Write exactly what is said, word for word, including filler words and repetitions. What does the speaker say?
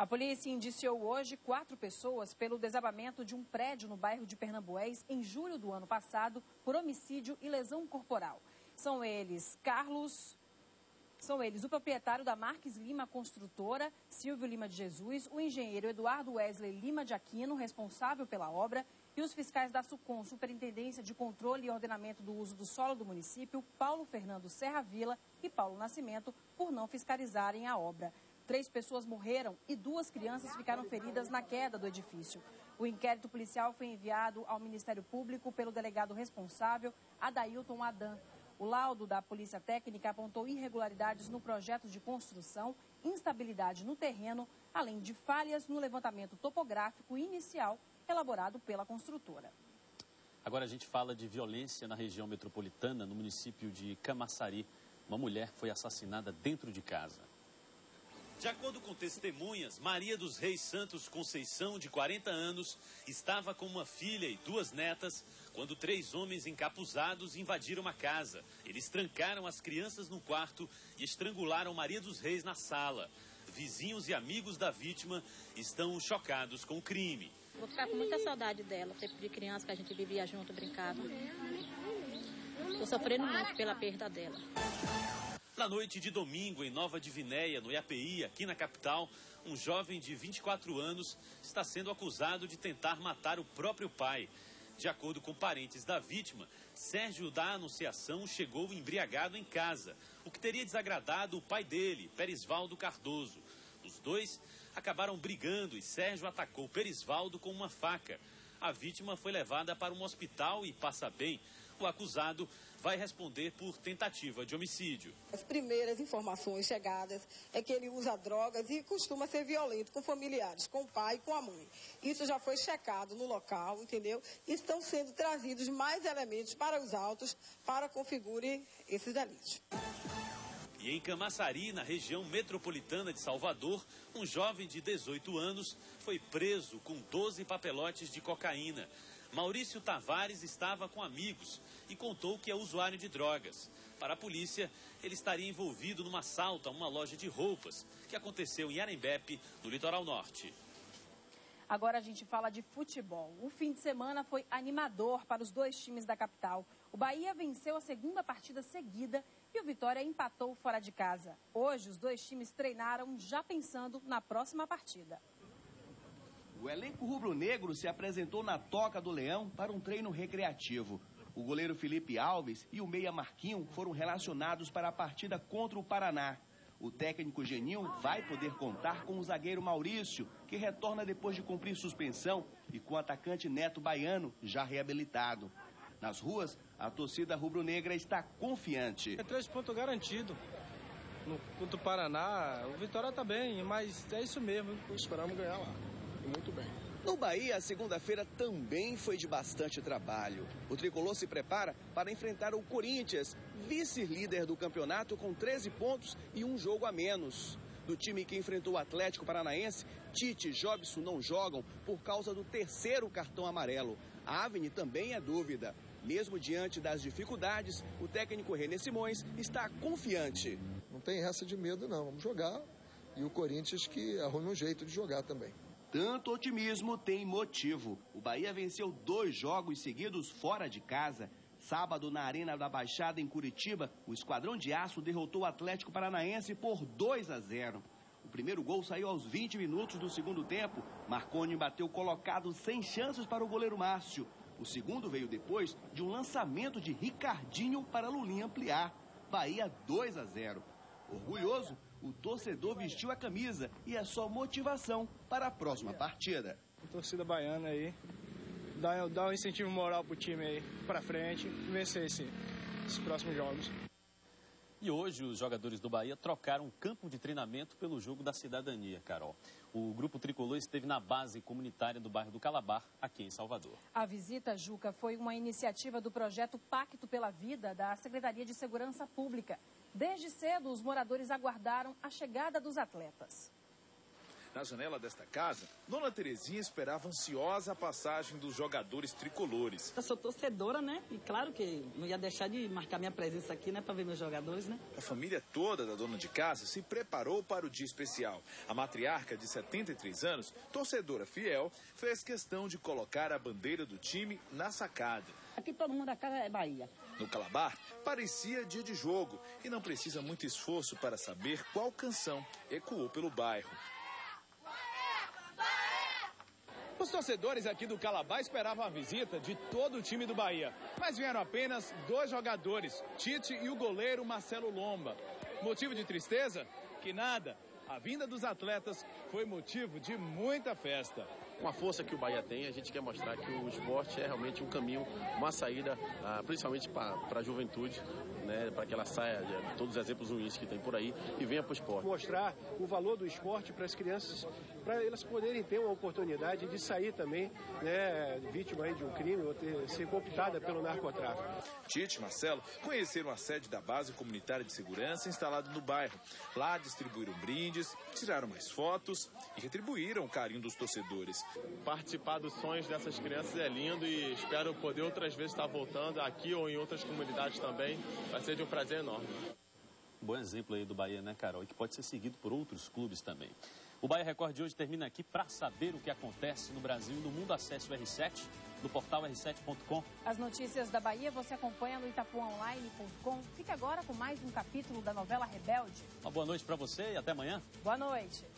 polícia indiciou hoje quatro pessoas pelo desabamento de um prédio no bairro de Pernambués em julho do ano passado por homicídio e lesão corporal. São eles Carlos... São eles o proprietário da Marques Lima Construtora, Silvio Lima de Jesus, o engenheiro Eduardo Wesley Lima de Aquino, responsável pela obra, e os fiscais da SUCOM, Superintendência de Controle e Ordenamento do Uso do Solo do município, Paulo Fernando Serra Vila e Paulo Nascimento, por não fiscalizarem a obra. Três pessoas morreram e duas crianças ficaram feridas na queda do edifício. O inquérito policial foi enviado ao Ministério Público pelo delegado responsável, Adailton Adam. O laudo da Polícia Técnica apontou irregularidades no projeto de construção, instabilidade no terreno, além de falhas no levantamento topográfico inicial elaborado pela construtora. Agora a gente fala de violência na região metropolitana, no município de Camaçari. Uma mulher foi assassinada dentro de casa. De acordo com testemunhas, Maria dos Reis Santos Conceição, de quarenta anos, estava com uma filha e duas netas quando três homens encapuzados invadiram a casa. Eles trancaram as crianças no quarto e estrangularam Maria dos Reis na sala. Vizinhos e amigos da vítima estão chocados com o crime. Vou ficar com muita saudade dela, tempo de criança que a gente vivia junto, brincava. Estou sofrendo muito pela perda dela. Na noite de domingo, em Nova Divinéia, no Iapeí, aqui na capital, um jovem de vinte e quatro anos está sendo acusado de tentar matar o próprio pai. De acordo com parentes da vítima, Sérgio da Anunciação chegou embriagado em casa, o que teria desagradado o pai dele, Perisvaldo Cardoso. Os dois acabaram brigando e Sérgio atacou Perisvaldo com uma faca. A vítima foi levada para um hospital e passa bem. O acusado vai responder por tentativa de homicídio. As primeiras informações chegadas é que ele usa drogas e costuma ser violento com familiares, com o pai e com a mãe. Isso já foi checado no local, entendeu? Estão sendo trazidos mais elementos para os autos para configurar esses delitos. E em Camaçari, na região metropolitana de Salvador, um jovem de dezoito anos foi preso com doze papelotes de cocaína. Maurício Tavares estava com amigos e contou que é usuário de drogas. Para a polícia, ele estaria envolvido num assalto a uma loja de roupas que aconteceu em Arembepe, no litoral norte. Agora a gente fala de futebol. O fim de semana foi animador para os dois times da capital. O Bahia venceu a segunda partida seguida e o Vitória empatou fora de casa. Hoje, os dois times treinaram já pensando na próxima partida. O elenco rubro-negro se apresentou na Toca do Leão para um treino recreativo. O goleiro Felipe Alves e o meia Marquinho foram relacionados para a partida contra o Paraná. O técnico Geninho vai poder contar com o zagueiro Maurício, que retorna depois de cumprir suspensão, e com o atacante Neto Baiano, já reabilitado. Nas ruas, a torcida rubro-negra está confiante. É três pontos garantidos. No, contra o Paraná, o Vitória está bem, mas é isso mesmo. Esperamos ganhar lá. Muito bem. No Bahia, a segunda-feira também foi de bastante trabalho. O tricolor se prepara para enfrentar o Corinthians, vice-líder do campeonato com treze pontos e um jogo a menos. Do time que enfrentou o Atlético Paranaense, Tite e Jobson não jogam por causa do terceiro cartão amarelo. A Avni também é dúvida. Mesmo diante das dificuldades, o técnico René Simões está confiante. Não tem essa de medo não, vamos jogar. E o Corinthians que arrume um jeito de jogar também. Tanto otimismo tem motivo. O Bahia venceu dois jogos seguidos fora de casa. Sábado, na Arena da Baixada, em Curitiba, o Esquadrão de Aço derrotou o Atlético Paranaense por dois a zero. O primeiro gol saiu aos vinte minutos do segundo tempo. Marconi bateu colocado sem chances para o goleiro Márcio. O segundo veio depois de um lançamento de Ricardinho para Lulinha ampliar. Bahia dois a zero. Orgulhoso, o torcedor vestiu a camisa e é só motivação para a próxima partida. A torcida baiana aí, dá, dá um incentivo moral pro time aí, pra frente, vencer esse, esses próximos jogos. E hoje os jogadores do Bahia trocaram um campo de treinamento pelo jogo da cidadania, Carol. O grupo tricolor esteve na base comunitária do bairro do Calabar, aqui em Salvador. A visita, Juca, foi uma iniciativa do projeto Pacto pela Vida, da Secretaria de Segurança Pública. Desde cedo, os moradores aguardaram a chegada dos atletas. Na janela desta casa, Dona Terezinha esperava ansiosa a passagem dos jogadores tricolores. Eu sou torcedora, né? E claro que não ia deixar de marcar minha presença aqui, né? Para ver meus jogadores, né? A família toda da dona de casa se preparou para o dia especial. A matriarca, de setenta e três anos, torcedora fiel, fez questão de colocar a bandeira do time na sacada. Aqui todo mundo da casa é Bahia. No Calabar, parecia dia de jogo e não precisa muito esforço para saber qual canção ecoou pelo bairro. Os torcedores aqui do Calabar esperavam a visita de todo o time do Bahia, mas vieram apenas dois jogadores, Tite e o goleiro Marcelo Lomba. Motivo de tristeza? Que nada. A vinda dos atletas foi motivo de muita festa. Com a força que o Bahia tem, a gente quer mostrar que o esporte é realmente um caminho, uma saída, principalmente para a juventude, né, para que ela saia de todos os exemplos ruins que tem por aí e venha para o esporte. Mostrar o valor do esporte para as crianças, para elas poderem ter uma oportunidade de sair também, né, vítima aí de um crime ou ter, ser cooptada pelo narcotráfico. Tite e Marcelo conheceram a sede da base comunitária de segurança instalada no bairro. Lá distribuíram brindes, tiraram mais fotos e retribuíram o carinho dos torcedores. Participar dos sonhos dessas crianças é lindo e espero poder outras vezes estar voltando aqui ou em outras comunidades também. Vai ser de um prazer enorme. Bom exemplo aí do Bahia, né, Carol? E que pode ser seguido por outros clubes também. O Bahia Record de hoje termina aqui. Para saber o que acontece no Brasil e no mundo, acesse o R sete, do portal R sete ponto com. As notícias da Bahia você acompanha no itapuã online ponto com. Fique agora com mais um capítulo da novela Rebelde. Uma boa noite para você e até amanhã. Boa noite.